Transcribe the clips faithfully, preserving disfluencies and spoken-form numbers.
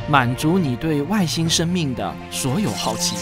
满足你对外星生命的所有好奇。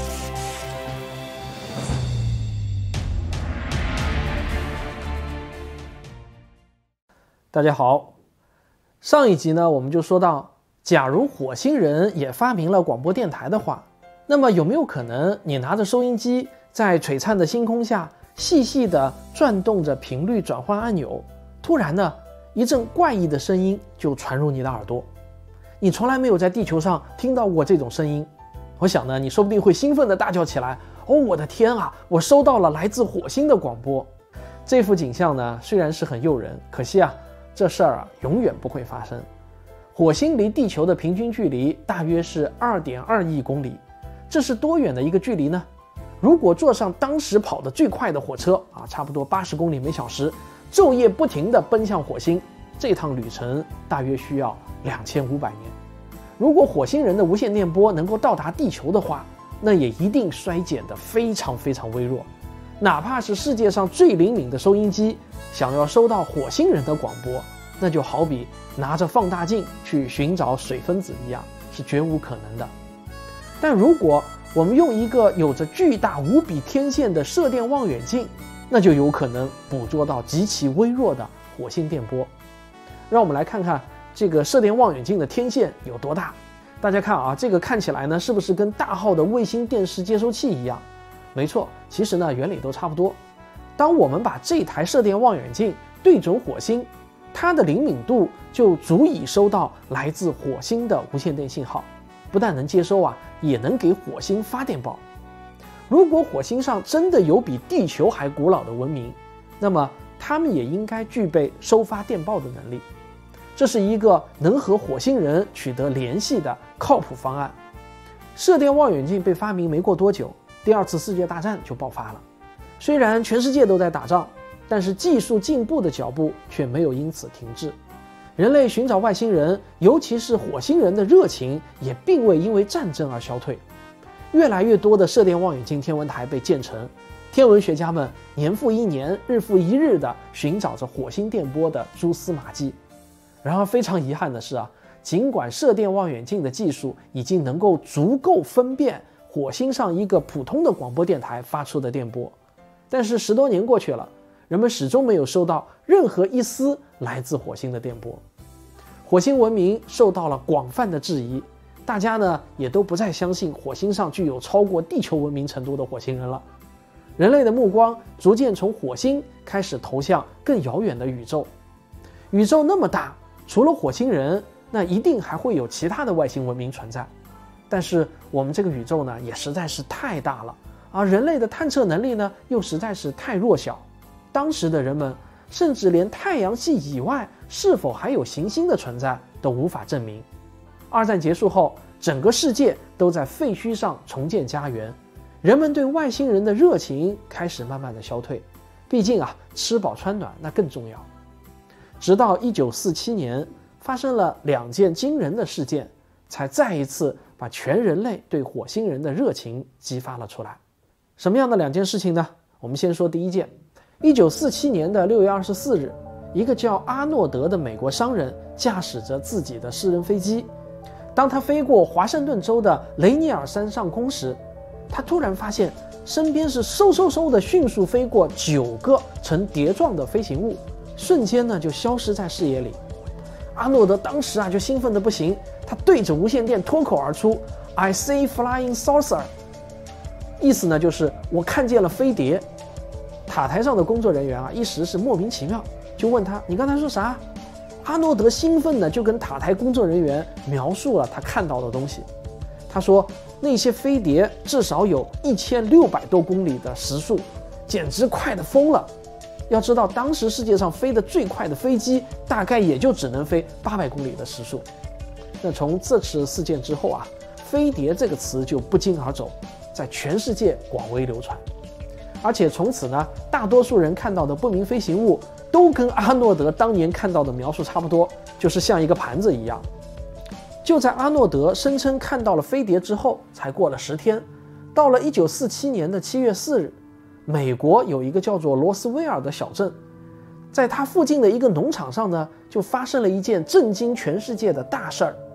大家好，上一集呢，我们就说到，假如火星人也发明了广播电台的话，那么有没有可能你拿着收音机在璀璨的星空下细细地转动着频率转换按钮，突然呢，一阵怪异的声音就传入你的耳朵，你从来没有在地球上听到过这种声音。我想呢，你说不定会兴奋地大叫起来，哦，我的天啊，我收到了来自火星的广播。这幅景象呢，虽然是很诱人，可惜啊，这事儿啊永远不会发生。火星离地球的平均距离大约是 二点二亿公里，这是多远的一个距离呢？如果坐上当时跑得最快的火车啊，差不多八十公里每小时，昼夜不停地奔向火星，这趟旅程大约需要两千五百年。如果火星人的无线电波能够到达地球的话，那也一定衰减得非常非常微弱。哪怕是世界上最灵敏的收音机，想要收到火星人的广播，那就好比拿着放大镜去寻找水分子一样，是绝无可能的。但如果我们用一个有着巨大无比天线的射电望远镜，那就有可能捕捉到极其微弱的火星电波。让我们来看看这个射电望远镜的天线有多大。大家看啊，这个看起来呢，是不是跟大号的卫星电视接收器一样？没错，其实呢原理都差不多。当我们把这台射电望远镜对准火星，它的灵敏度就足以收到来自火星的无线电信号，不但能接收啊，也能给火星发电报。如果火星上真的有比地球还古老的文明，那么他们也应该具备收发电报的能力。这是一个能和火星人取得联系的靠谱方案。射电望远镜被发明没过多久，第二次世界大战就爆发了。虽然全世界都在打仗，但是技术进步的脚步却没有因此停滞。人类寻找外星人，尤其是火星人的热情也并未因为战争而消退。越来越多的射电望远镜天文台被建成，天文学家们年复一年、日复一日地寻找着火星电波的蛛丝马迹。然而非常遗憾的是啊，尽管射电望远镜的技术已经能够足够分辨火星上一个普通的广播电台发出的电波，但是十多年过去了，人们始终没有收到任何一丝来自火星的电波。火星文明受到了广泛的质疑，大家呢也都不再相信火星上具有超过地球文明程度的火星人了。人类的目光逐渐从火星开始投向更遥远的宇宙。宇宙那么大，除了火星人，那一定还会有其他的外星文明存在。但是我们这个宇宙呢，也实在是太大了，而人类的探测能力呢，又实在是太弱小。当时的人们甚至连太阳系以外是否还有行星的存在都无法证明。二战结束后，整个世界都在废墟上重建家园，人们对外星人的热情开始慢慢的消退。毕竟啊，吃饱穿暖那更重要。直到一九四七年，发生了两件惊人的事件，才再一次把全人类对火星人的热情激发了出来。什么样的两件事情呢？我们先说第一件。一九四七年的六月二十四日，一个叫阿诺德的美国商人驾驶着自己的私人飞机，当他飞过华盛顿州的雷尼尔山上空时，他突然发现身边是嗖嗖嗖的迅速飞过九个呈碟状的飞行物，瞬间呢就消失在视野里。阿诺德当时啊就兴奋得不行，他对着无线电脱口而出 I see flying saucer， 意思呢就是我看见了飞碟。塔台上的工作人员啊一时是莫名其妙，就问他你刚才说啥？阿诺德兴奋的就跟塔台工作人员描述了他看到的东西。他说那些飞碟至少有一千六百多公里的时速，简直快得疯了。要知道当时世界上飞得最快的飞机大概也就只能飞八百公里的时速。那从这次事件之后啊，飞碟这个词就不胫而走，在全世界广为流传。而且从此呢，大多数人看到的不明飞行物都跟阿诺德当年看到的描述差不多，就是像一个盘子一样。就在阿诺德声称看到了飞碟之后，才过了十天，到了一九四七年的七月四日，美国有一个叫做罗斯威尔的小镇，在它附近的一个农场上呢，就发生了一件震惊全世界的大事儿。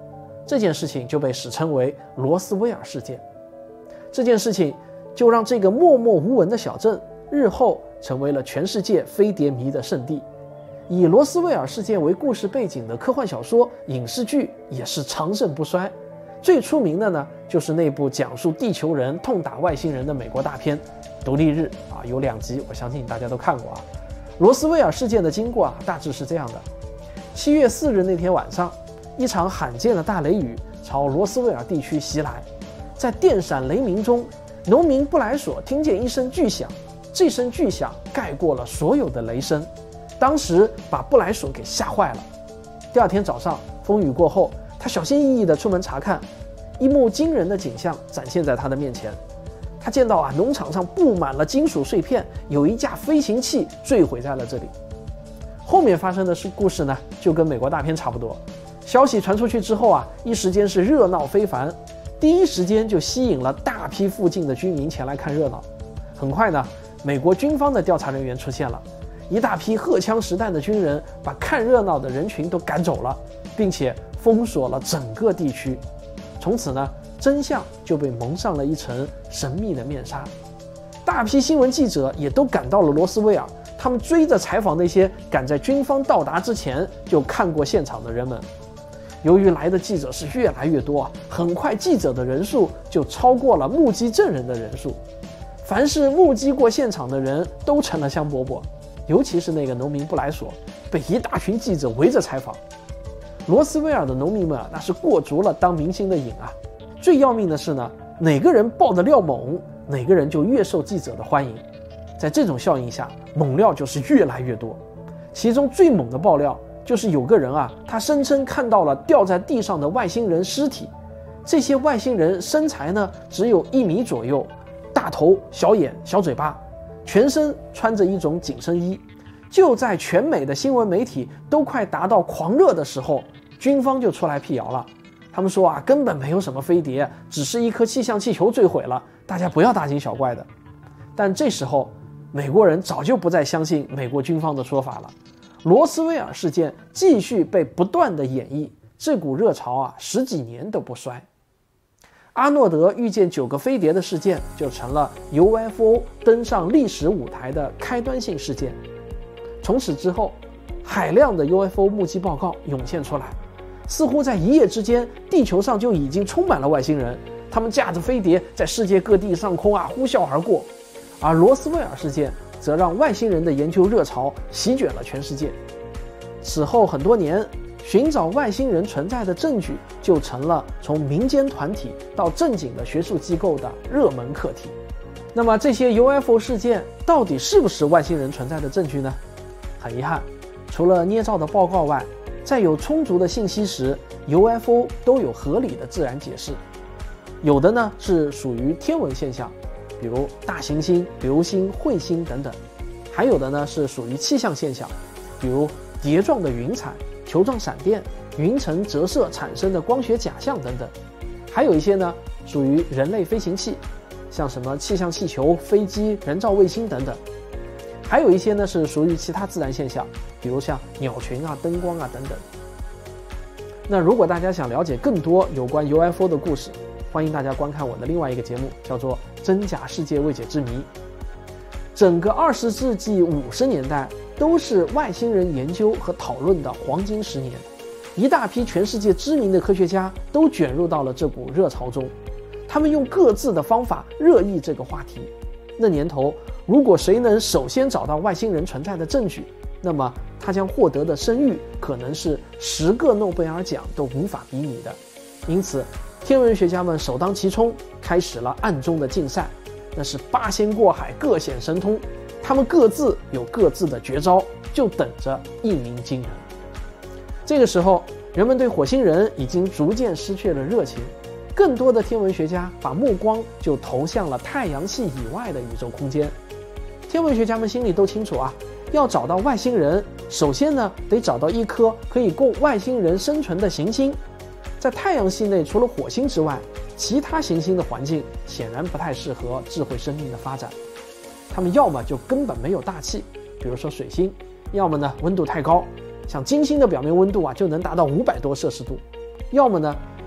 这件事情就被史称为罗斯威尔事件。这件事情就让这个默默无闻的小镇日后成为了全世界飞碟迷的圣地。以罗斯威尔事件为故事背景的科幻小说、影视剧也是长盛不衰。最出名的呢，就是那部讲述地球人痛打外星人的美国大片《独立日》啊，有两集，我相信大家都看过啊。罗斯威尔事件的经过啊，大致是这样的：七月四日那天晚上，一场罕见的大雷雨朝罗斯威尔地区袭来，在电闪雷鸣中，农民布莱索听见一声巨响，这声巨响盖过了所有的雷声，当时把布莱索给吓坏了。第二天早上，风雨过后，他小心翼翼地出门查看，一幕惊人的景象展现在他的面前。他见到啊，农场上布满了金属碎片，有一架飞行器坠毁在了这里。后面发生的是故事呢，就跟美国大片差不多。消息传出去之后啊，一时间是热闹非凡，第一时间就吸引了大批附近的居民前来看热闹。很快呢，美国军方的调查人员出现了，一大批荷枪实弹的军人把看热闹的人群都赶走了，并且封锁了整个地区。从此呢，真相就被蒙上了一层神秘的面纱。大批新闻记者也都赶到了罗斯威尔，他们追着采访那些赶在军方到达之前就看过现场的人们。由于来的记者是越来越多啊，很快记者的人数就超过了目击证人的人数。凡是目击过现场的人都成了香饽饽，尤其是那个农民布莱索，被一大群记者围着采访。罗斯威尔的农民们啊，那是过足了当明星的瘾啊。最要命的是呢，哪个人爆的料猛，哪个人就越受记者的欢迎。在这种效应下，猛料就是越来越多。其中最猛的爆料就是有个人啊，他声称看到了掉在地上的外星人尸体。这些外星人身材呢只有一米左右，大头、小眼、小嘴巴，全身穿着一种紧身衣。就在全美的新闻媒体都快达到狂热的时候，军方就出来辟谣了。他们说啊，根本没有什么飞碟，只是一颗气象气球坠毁了，大家不要大惊小怪的。但这时候，美国人早就不再相信美国军方的说法了。罗斯威尔事件继续被不断的演绎，这股热潮啊，十几年都不衰。阿诺德遇见九个飞碟的事件就成了 U F O 登上历史舞台的开端性事件。从此之后，海量的 U F O 目击报告涌现出来，似乎在一夜之间，地球上就已经充满了外星人，他们驾着飞碟在世界各地上空啊呼啸而过。而罗斯威尔事件则让外星人的研究热潮席卷了全世界。此后很多年，寻找外星人存在的证据就成了从民间团体到正经的学术机构的热门课题。那么这些 U F O 事件到底是不是外星人存在的证据呢？很遗憾，除了捏造的报告外，在有充足的信息时 ，U F O 都有合理的自然解释。有的呢是属于天文现象，比如大行星、流星、彗星等等；还有的呢是属于气象现象，比如碟状的云彩、球状闪电、云层折射产生的光学假象等等；还有一些呢属于人类飞行器，像什么气象气球、飞机、人造卫星等等；还有一些呢是属于其他自然现象，比如像鸟群啊、灯光啊等等。那如果大家想了解更多有关 U F O 的故事，欢迎大家观看我的另外一个节目，叫做《真假世界未解之谜》。整个二十世纪五十年代都是外星人研究和讨论的黄金十年，一大批全世界知名的科学家都卷入到了这股热潮中，他们用各自的方法热议这个话题。那年头，如果谁能首先找到外星人存在的证据，那么他将获得的声誉可能是十个诺贝尔奖都无法比拟的。因此，天文学家们首当其冲，开始了暗中的竞赛，那是八仙过海，各显神通，他们各自有各自的绝招，就等着一鸣惊人。这个时候，人们对火星人已经逐渐失去了热情，更多的天文学家把目光就投向了太阳系以外的宇宙空间。天文学家们心里都清楚啊，要找到外星人，首先呢得找到一颗可以供外星人生存的行星。在太阳系内，除了火星之外，其他行星的环境显然不太适合智慧生命的发展。它们要么就根本没有大气，比如说水星，要么呢温度太高，像金星的表面温度啊就能达到五百多摄氏度，要么呢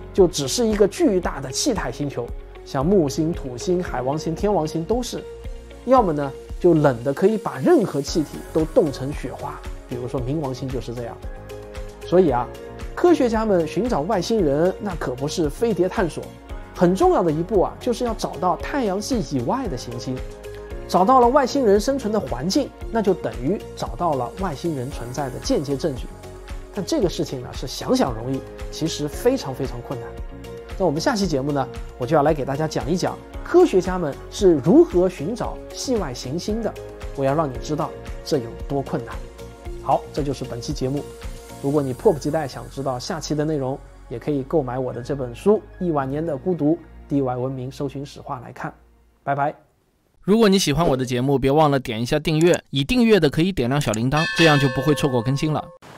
就只是一个巨大的气态星球，像木星、土星、海王星、天王星都是；要么呢就冷的可以把任何气体都冻成雪花，比如说冥王星就是这样。所以啊，科学家们寻找外星人那可不是飞碟探索，很重要的一步啊，就是要找到太阳系以外的行星。找到了外星人生存的环境，那就等于找到了外星人存在的间接证据。但这个事情呢，是想想容易，其实非常非常困难。那我们下期节目呢，我就要来给大家讲一讲科学家们是如何寻找系外行星的。我要让你知道这有多困难。好，这就是本期节目。如果你迫不及待想知道下期的内容，也可以购买我的这本书《亿万年的孤独：地外文明搜寻史话》来看。拜拜。 如果你喜欢我的节目，别忘了点一下订阅，已订阅的可以点亮小铃铛，这样就不会错过更新了。